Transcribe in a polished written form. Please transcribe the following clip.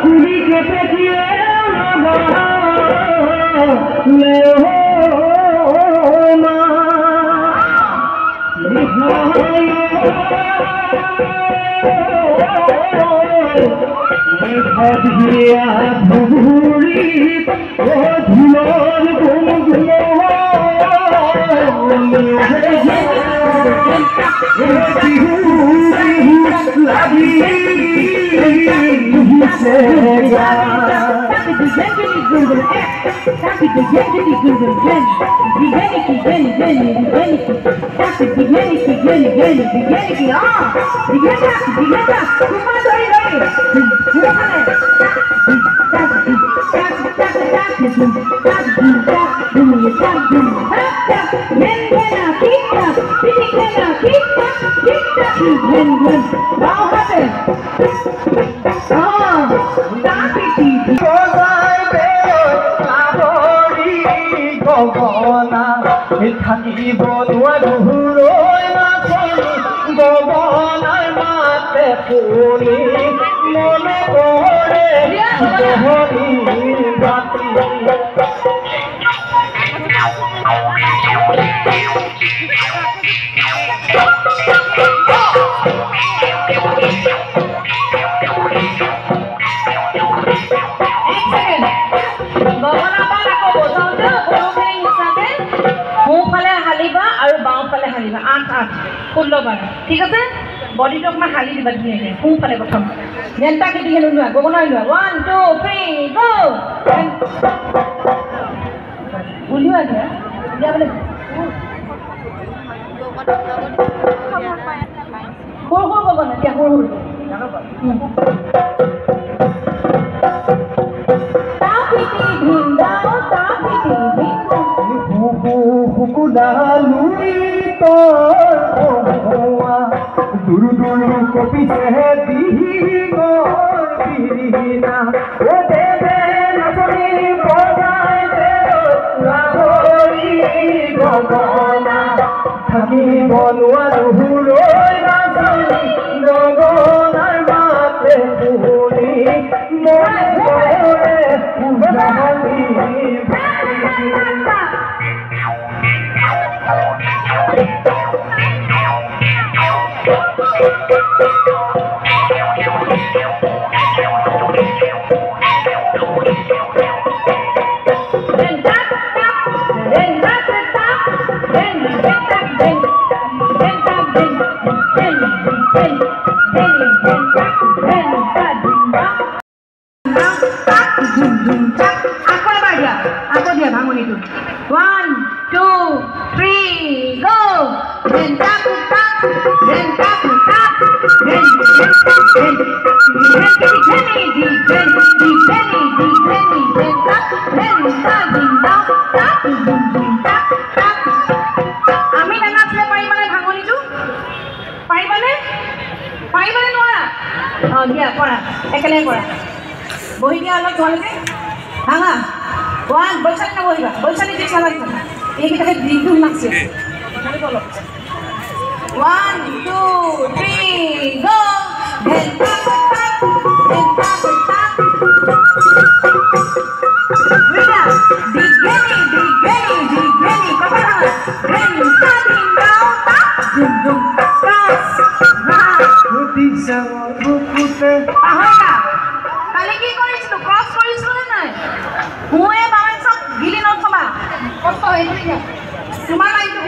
कुली के पेटिए ले हो माँ भजिया भूरी ओ धुलोर गुनगुनो থাকিব নোৱাৰো ৰৈ নাচনি গগনাৰ মাতে শুনি মনে কৰে জহৰি বাতি ঠিক আছে বডিটো অকণমান হালি দিবা ধুনীয়াকৈ সোঁফালে প্ৰথম যেনটা কেতিয়া লোৱা গগনাই লোৱা 1 2 3 গো উলিওৱা দিয়া দিয়া বোলে সৰু সৰু গগনা দিয়া সৰু সৰু তাপিতি ভিন্দাও তাপিতি ভিন্দা হুকুডালুই তোর ওয়া দুরু দুরু কপি সে দিহি গো বিরিনা ও দেবে নসনি বজায় দে লাহরি গগনা থাকি বনুয়া রুহুরই নাচনি গগনার মাতে শুনি মনে করে উজালি বহি দিয়া অলপ তোমালোকে ভাঙা ওৱান বৈশালী নবহিবা বৈশালী ঠিক নালাগিব এইকেইটাকে দিনটো নাচে 1 2 3 গো কালি কি কৰিছিলো ক্ৰছ কৰিছিলো নে নাই মই বাবাই চব গিলি নথবা কষ্ট হৈ তোমাৰ লাইনটো